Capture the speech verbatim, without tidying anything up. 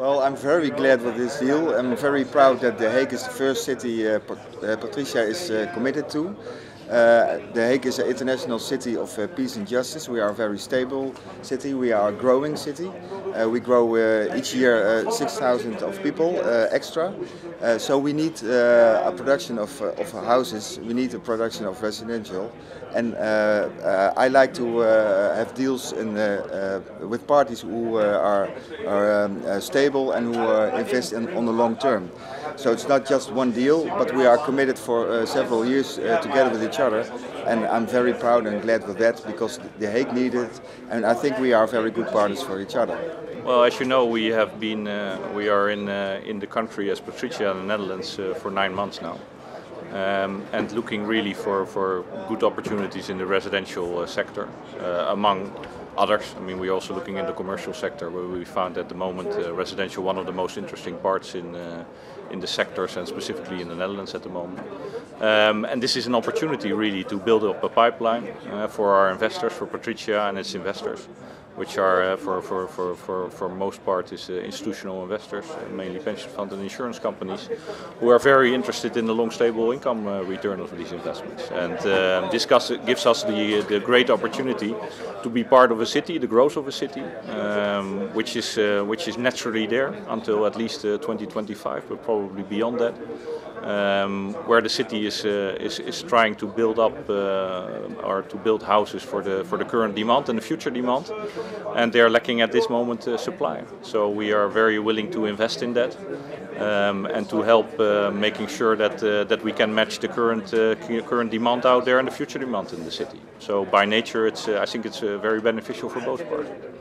Well, I'm very glad with this deal. I'm very proud that The Hague is the first city uh, Pat- uh, Patricia is uh, committed to. Uh, the Hague is an international city of uh, peace and justice. We are a very stable city. We are a growing city. Uh, we grow uh, each year uh, six thousand of people uh, extra. Uh, so we need uh, a production of, uh, of houses. We need a production of residential. And uh, uh, I like to uh, have deals in, uh, uh, with parties who uh, are, are um, uh, stable and who uh, invest in, on the long term. So it's not just one deal, but we are committed for uh, several years uh, together with each other. And I'm very proud and glad with that because The Hague needed it, and I think we are very good partners for each other. Well, as you know, we have been, uh, we are in uh, in the country as Patricia in the Netherlands uh, for nine months now, um, and looking really for for good opportunities in the residential uh, sector, uh, among others. I mean, we're also looking in the commercial sector, where we found at the moment uh, residential one of the most interesting parts in uh, in the sectors, and specifically in the Netherlands at the moment. Um, and this is an opportunity really to build up a pipeline uh, for our investors, for Patricia and its investors, which are uh, for, for, for, for, for most part is uh, institutional investors, uh, mainly pension funds and insurance companies, who are very interested in the long stable income uh, return of these investments. And uh, this gives us the, the great opportunity to be part of a city, the growth of a city, um, which is uh, which is naturally there until at least uh, twenty twenty-five, but probably beyond that. Um, where the city is, uh, is is trying to build up uh, or to build houses for the for the current demand and the future demand, and they are lacking at this moment uh, supply. So we are very willing to invest in that um, and to help uh, making sure that uh, that we can match the current uh, current demand out there and the future demand in the city. So by nature, it's uh, I think it's uh, very beneficial for both parties.